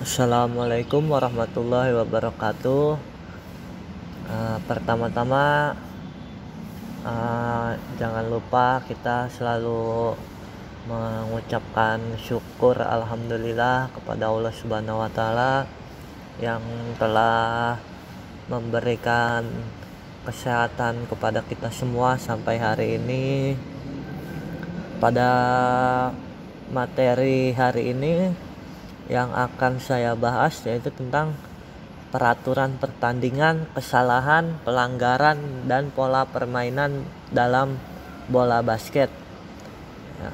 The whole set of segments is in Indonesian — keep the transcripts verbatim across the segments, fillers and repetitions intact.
Assalamualaikum warahmatullahi wabarakatuh. Uh, pertama-tama uh, jangan lupa kita selalu mengucapkan syukur alhamdulillah kepada Allah Subhanahu wa taala yang telah memberikan kesehatan kepada kita semua sampai hari ini. Pada materi hari ini yang akan saya bahas yaitu tentang peraturan pertandingan, kesalahan, pelanggaran, dan pola permainan dalam bola basket. Ya.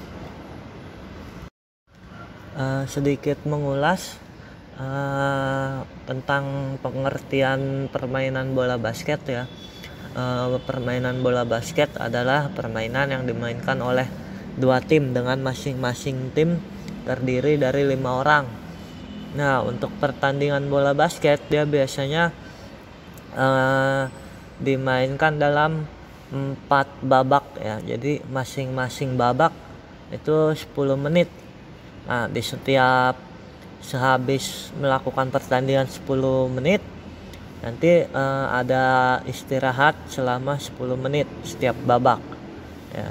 Uh, sedikit mengulas uh, tentang pengertian permainan bola basket ya. Uh, permainan bola basket adalah permainan yang dimainkan oleh dua tim dengan masing-masing tim terdiri dari lima orang. Nah, untuk pertandingan bola basket dia biasanya uh, dimainkan dalam empat babak ya. Jadi masing-masing babak itu sepuluh menit. Nah, di setiap sehabis melakukan pertandingan sepuluh menit nanti uh, ada istirahat selama sepuluh menit setiap babak ya.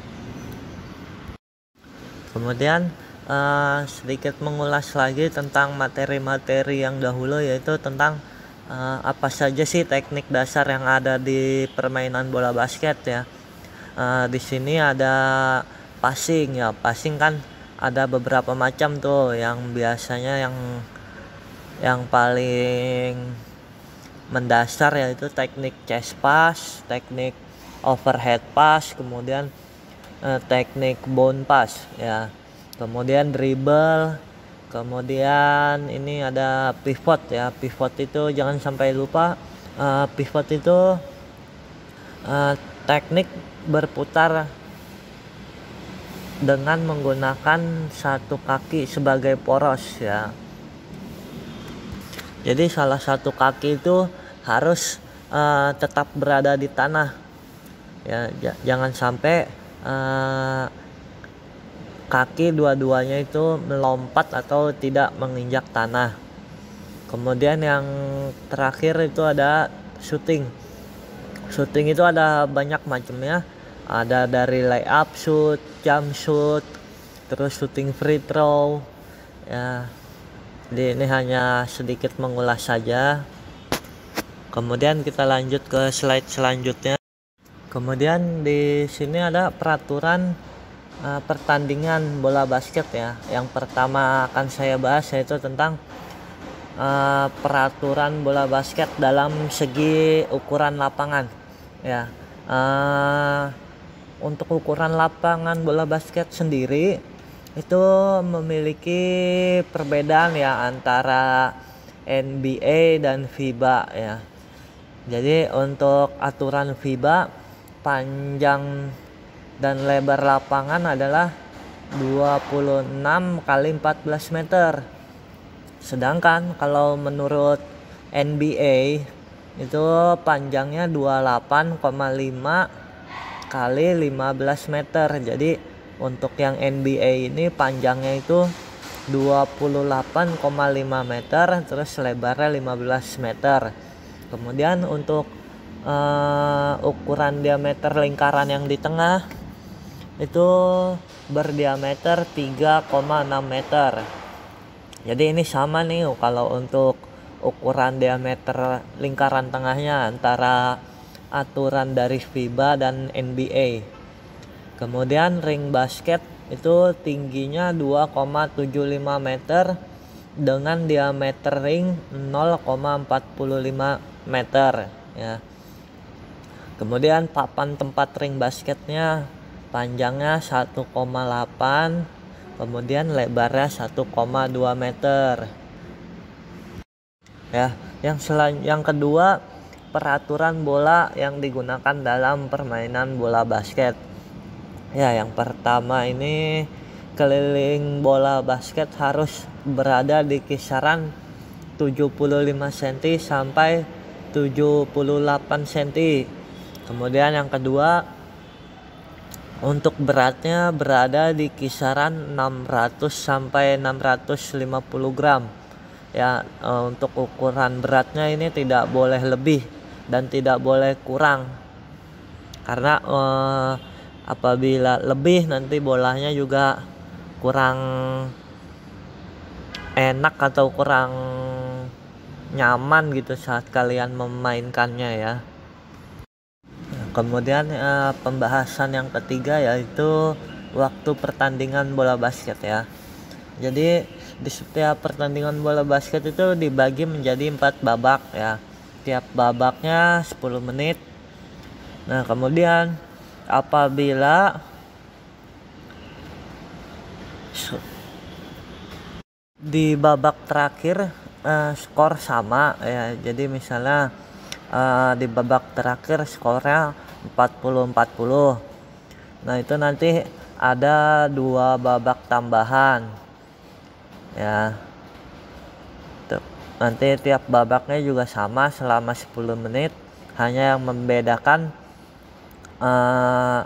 Kemudian Uh, sedikit mengulas lagi tentang materi-materi yang dahulu, yaitu tentang uh, apa saja sih teknik dasar yang ada di permainan bola basket ya. Uh, di sini ada passing ya. Passing kan ada beberapa macam tuh. Yang biasanya yang yang paling mendasar yaitu teknik chest pass, teknik overhead pass, kemudian uh, teknik bounce pass ya. Kemudian dribble, kemudian ini ada pivot ya. Pivot itu jangan sampai lupa, uh, pivot itu uh, teknik berputar dengan menggunakan satu kaki sebagai poros ya. Jadi salah satu kaki itu harus uh, tetap berada di tanah ya. J- jangan sampai uh, kaki dua-duanya itu melompat atau tidak menginjak tanah. Kemudian yang terakhir itu ada shooting. Shooting itu ada banyak macamnya. Ada dari layup shoot, jump shoot, terus shooting free throw. Ya. Jadi ini hanya sedikit mengulas saja. Kemudian kita lanjut ke slide selanjutnya. Kemudian di sini ada peraturan Uh, pertandingan bola basket ya. Yang pertama akan saya bahas yaitu tentang uh, peraturan bola basket dalam segi ukuran lapangan ya. Uh, untuk ukuran lapangan bola basket sendiri itu memiliki perbedaan ya antara N B A dan FIBA ya. Jadi untuk aturan FIBA, panjang dan lebar lapangan adalah dua puluh enam kali empat belas meter. Sedangkan kalau menurut N B A itu panjangnya dua puluh delapan koma lima kali lima belas meter. Jadi untuk yang N B A ini panjangnya itu dua puluh delapan koma lima meter, terus lebarnya lima belas meter. Kemudian untuk uh, ukuran diameter lingkaran yang di tengah itu berdiameter tiga koma enam meter. Jadi ini sama nih kalau untuk ukuran diameter lingkaran tengahnya antara aturan dari FIBA dan N B A. Kemudian ring basket itu tingginya dua koma tujuh lima meter dengan diameter ring nol koma empat lima meter ya. Kemudian papan tempat ring basketnya panjangnya satu koma delapan, kemudian lebarnya satu koma dua meter. Ya, yang selan yang kedua, peraturan bola yang digunakan dalam permainan bola basket. Ya, yang pertama ini keliling bola basket harus berada di kisaran tujuh puluh lima sentimeter sampai tujuh puluh delapan sentimeter. Kemudian yang kedua, untuk beratnya berada di kisaran enam ratus sampai enam ratus lima puluh gram. ya. Eh, untuk ukuran beratnya ini tidak boleh lebih dan tidak boleh kurang, karena eh, apabila lebih nanti bolanya juga kurang enak atau kurang nyaman gitu saat kalian memainkannya ya. Nah, kemudian eh, pembahasan yang ketiga yaitu waktu pertandingan bola basket ya. Jadi di setiap pertandingan bola basket itu dibagi menjadi empat babak ya. Tiap babaknya sepuluh menit. Nah, kemudian apabila di babak terakhir uh, skor sama ya, jadi misalnya uh, di babak terakhir skornya empat puluh empat puluh, nah itu nanti ada dua babak tambahan ya. Tuh, nanti tiap babaknya juga sama selama sepuluh menit, hanya yang membedakan uh,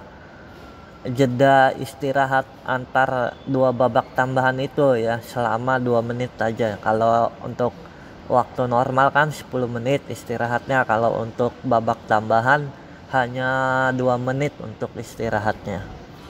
jeda istirahat antar dua babak tambahan itu ya selama dua menit aja. Kalau untuk waktu normal kan sepuluh menit istirahatnya, kalau untuk babak tambahan hanya dua menit untuk istirahatnya.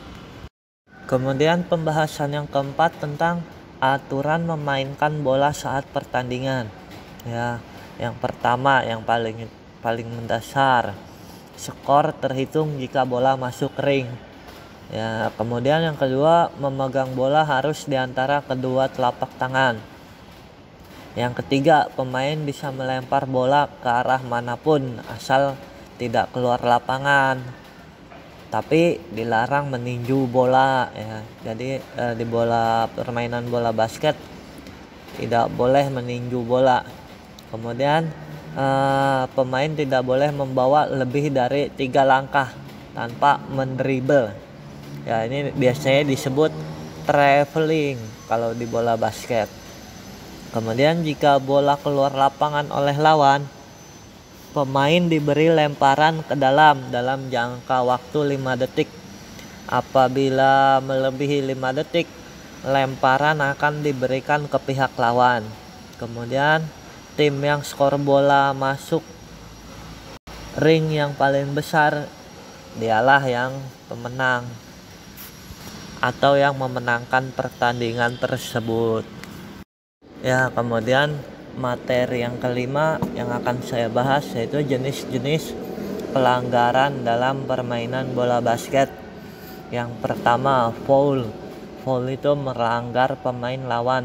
Kemudian pembahasan yang keempat tentang aturan memainkan bola saat pertandingan ya. Yang pertama, yang paling paling mendasar, skor terhitung jika bola masuk ring ya. Kemudian yang kedua, memegang bola harus di antara kedua telapak tangan. Yang ketiga, pemain bisa melempar bola ke arah manapun asal tidak keluar lapangan, tapi dilarang meninju bola ya. Jadi eh, di bola permainan bola basket tidak boleh meninju bola. Kemudian eh, pemain tidak boleh membawa lebih dari tiga langkah tanpa mendribble. Ya, ini biasanya disebut traveling kalau di bola basket. Kemudian jika bola keluar lapangan oleh lawan, pemain diberi lemparan ke dalam dalam jangka waktu lima detik. Apabila melebihi lima detik, lemparan akan diberikan ke pihak lawan. Kemudian tim yang skor bola masuk ring yang paling besar, dialah yang pemenang atau yang memenangkan pertandingan tersebut. Ya, kemudian materi yang kelima yang akan saya bahas yaitu jenis-jenis pelanggaran dalam permainan bola basket. Yang pertama, foul. Foul itu melanggar pemain lawan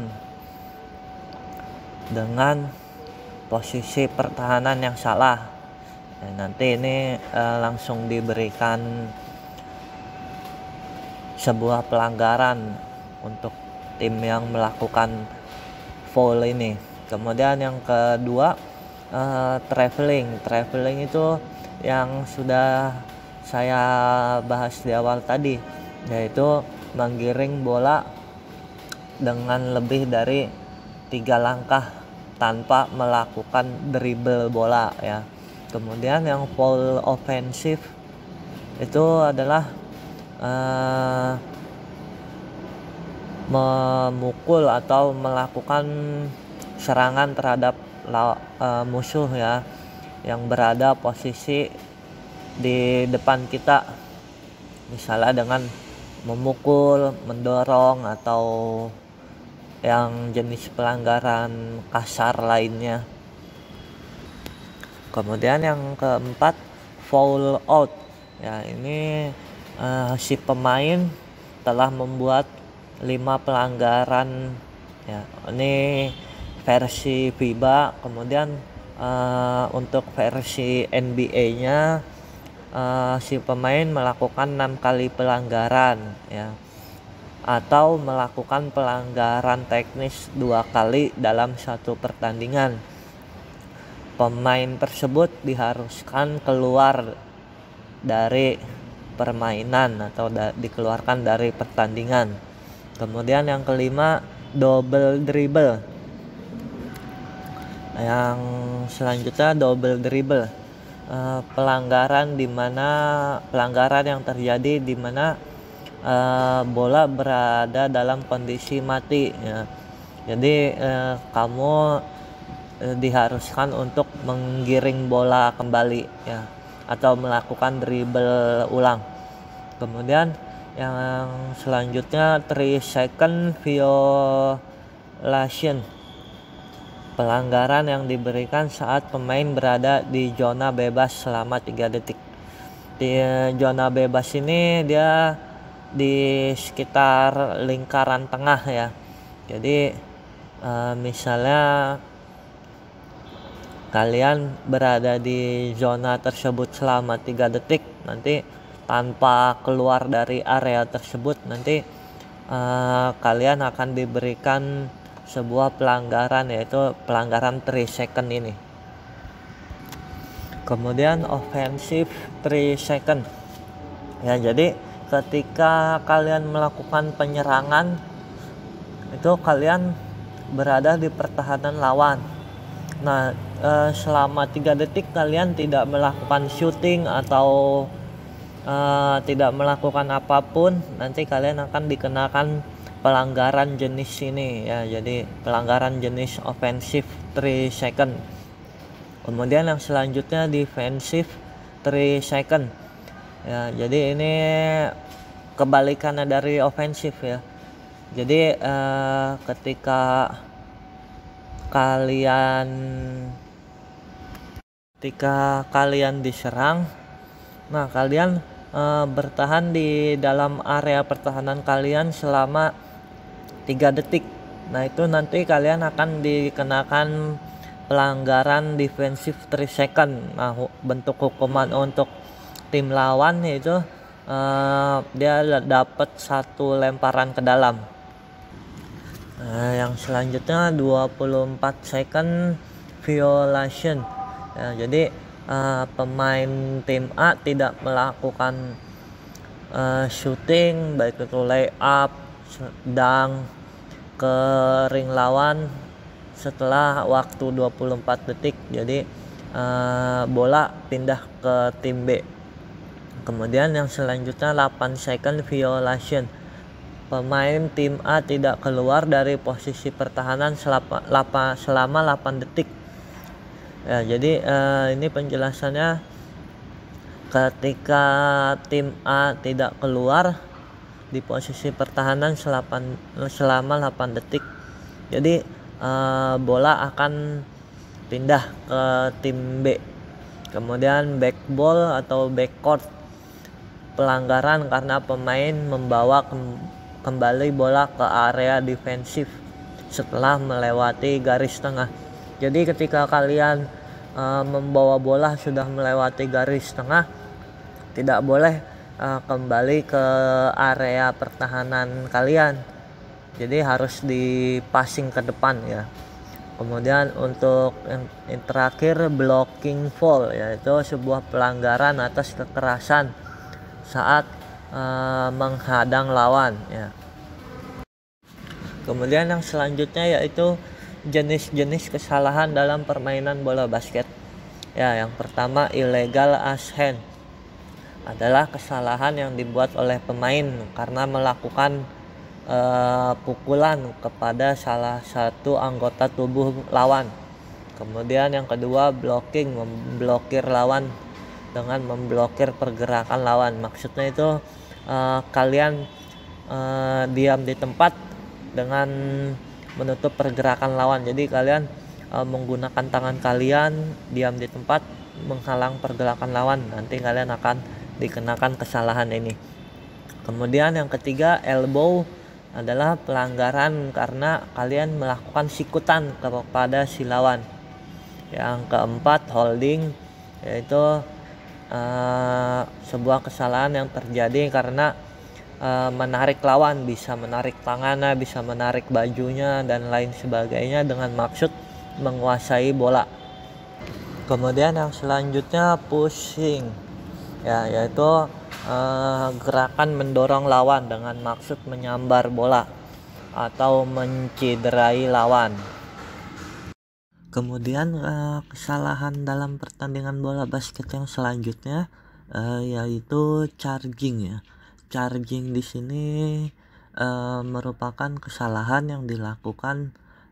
dengan posisi pertahanan yang salah. Ya, nanti ini eh, langsung diberikan sebuah pelanggaran untuk tim yang melakukan foul ini. Kemudian yang kedua, uh, traveling. Traveling itu yang sudah saya bahas di awal tadi, yaitu menggiring bola dengan lebih dari tiga langkah tanpa melakukan dribble bola ya. Kemudian yang foul offensif itu adalah Uh, memukul atau melakukan serangan terhadap la, uh, musuh ya yang berada posisi di depan kita, misalnya dengan memukul, mendorong, atau yang jenis pelanggaran kasar lainnya. Kemudian yang keempat, foul out ya. Ini Uh, si pemain telah membuat lima pelanggaran ya. Ini versi FIBA. Kemudian uh, untuk versi N B A-nya uh, si pemain melakukan enam kali pelanggaran ya, atau melakukan pelanggaran teknis dua kali dalam satu pertandingan. Pemain tersebut diharuskan keluar dari permainan atau da- dikeluarkan dari pertandingan. Kemudian yang kelima, double dribble. Yang selanjutnya double dribble, uh, pelanggaran di mana pelanggaran yang terjadi di mana uh, bola berada dalam kondisi mati ya. Jadi eh, kamu eh, diharuskan untuk menggiring bola kembali ya, atau melakukan dribble ulang. Kemudian yang selanjutnya three second violation, pelanggaran yang diberikan saat pemain berada di zona bebas selama tiga detik. Di zona bebas ini dia di sekitar lingkaran tengah ya. Jadi uh, misalnya kalian berada di zona tersebut selama tiga detik, nanti tanpa keluar dari area tersebut, nanti uh, kalian akan diberikan sebuah pelanggaran, yaitu pelanggaran three second ini. Kemudian offensive three second ya, jadi ketika kalian melakukan penyerangan itu kalian berada di pertahanan lawan. Nah eh, selama tiga detik kalian tidak melakukan shooting atau eh, tidak melakukan apapun, nanti kalian akan dikenakan pelanggaran jenis ini ya, jadi pelanggaran jenis offensive three second. Kemudian yang selanjutnya defensive three second ya, jadi ini kebalikannya dari ofensif ya. Jadi eh, ketika kalian ketika kalian diserang, nah kalian eh, bertahan di dalam area pertahanan kalian selama tiga detik. Nah itu nanti kalian akan dikenakan pelanggaran defensive three second. Nah bentuk hukuman untuk tim lawan yaitu uh, dia dapat satu lemparan ke dalam. Nah, yang selanjutnya dua puluh empat second violation ya, jadi uh, pemain tim A tidak melakukan uh, shooting, baik itu lay up, dunk ke ring lawan setelah waktu dua puluh empat detik. Jadi uh, bola pindah ke tim B. Kemudian yang selanjutnya delapan second violation, pemain tim A tidak keluar dari posisi pertahanan selama, selama delapan detik ya, jadi uh, ini penjelasannya, ketika tim A tidak keluar di posisi pertahanan selama delapan detik, jadi uh, bola akan pindah ke tim B. Kemudian backball atau backcourt, pelanggaran karena pemain membawa kem- kembali bola ke area defensif setelah melewati garis tengah. Jadi ketika kalian uh, membawa bola sudah melewati garis tengah, tidak boleh uh, kembali ke area pertahanan kalian, jadi harus dipassing ke depan ya. Kemudian untuk yang, yang terakhir blocking foul, yaitu sebuah pelanggaran atas kekerasan saat uh, menghadang lawan ya. Kemudian yang selanjutnya yaitu jenis-jenis kesalahan dalam permainan bola basket ya. Yang pertama illegal as hand, adalah kesalahan yang dibuat oleh pemain karena melakukan uh, pukulan kepada salah satu anggota tubuh lawan. Kemudian yang kedua blocking, memblokir lawan dengan memblokir pergerakan lawan. Maksudnya itu uh, kalian uh, diam di tempat dengan menutup pergerakan lawan. Jadi kalian uh, menggunakan tangan kalian diam di tempat menghalang pergerakan lawan, nanti kalian akan dikenakan kesalahan ini. Kemudian yang ketiga elbow, adalah pelanggaran karena kalian melakukan sikutan kepada si lawan. Yang keempat holding, yaitu uh, sebuah kesalahan yang terjadi karena uh, menarik lawan, bisa menarik tangannya, bisa menarik bajunya dan lain sebagainya dengan maksud menguasai bola. Kemudian yang selanjutnya pushing ya, yaitu uh, gerakan mendorong lawan dengan maksud menyambar bola atau menciderai lawan. Kemudian uh, kesalahan dalam pertandingan bola basket yang selanjutnya uh, yaitu charging ya. Charging di sini uh, merupakan kesalahan yang dilakukan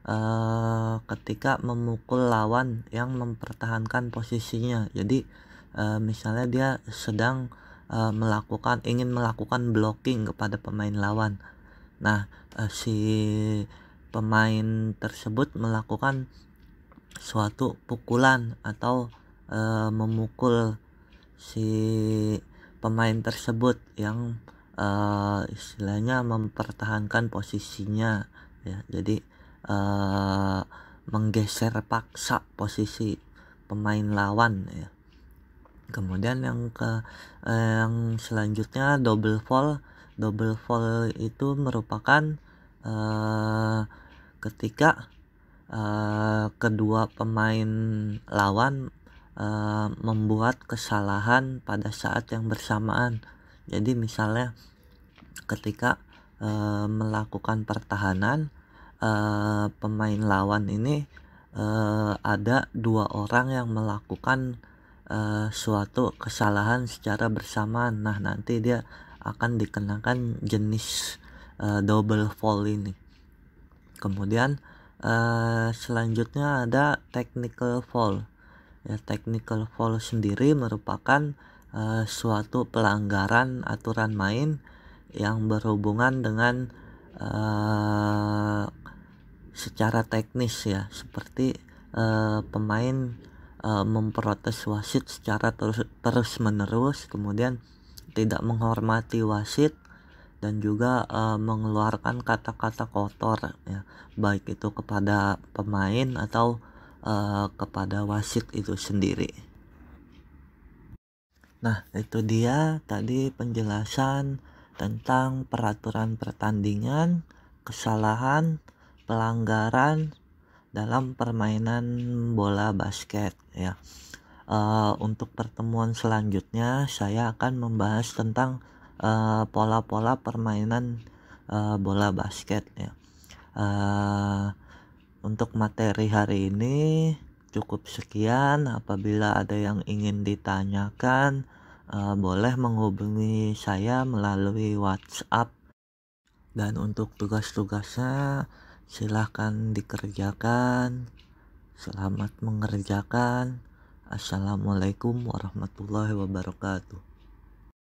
uh, ketika memukul lawan yang mempertahankan posisinya. Jadi uh, misalnya dia sedang uh, melakukan ingin melakukan blocking kepada pemain lawan. Nah, uh, si pemain tersebut melakukan suatu pukulan atau uh, memukul si pemain tersebut yang uh, istilahnya mempertahankan posisinya ya. Jadi uh, menggeser paksa posisi pemain lawan ya. Kemudian yang ke eh, yang selanjutnya double fall. Double fall itu merupakan uh, ketika uh, kedua pemain lawan uh, membuat kesalahan pada saat yang bersamaan. Jadi misalnya ketika uh, melakukan pertahanan, uh, pemain lawan ini uh, ada dua orang yang melakukan uh, suatu kesalahan secara bersamaan. Nah, nanti dia akan dikenakan jenis uh, double fall ini. Kemudian uh, selanjutnya ada technical fall. Ya, technical fall sendiri merupakan uh, suatu pelanggaran aturan main yang berhubungan dengan uh, secara teknis ya, seperti uh, pemain uh, memprotes wasit secara terus terus menerus, kemudian tidak menghormati wasit dan juga uh, mengeluarkan kata-kata kotor ya, baik itu kepada pemain atau uh, kepada wasit itu sendiri. Nah, itu dia tadi penjelasan tentang peraturan pertandingan, kesalahan, pelanggaran dalam permainan bola basket ya. Uh, untuk pertemuan selanjutnya saya akan membahas tentang uh, pola-pola permainan uh, bola basket ya. Uh, untuk materi hari ini cukup sekian. Apabila ada yang ingin ditanyakan, uh, boleh menghubungi saya melalui WhatsApp. Dan untuk tugas-tugasnya silahkan dikerjakan. Selamat mengerjakan. Assalamualaikum warahmatullahi wabarakatuh.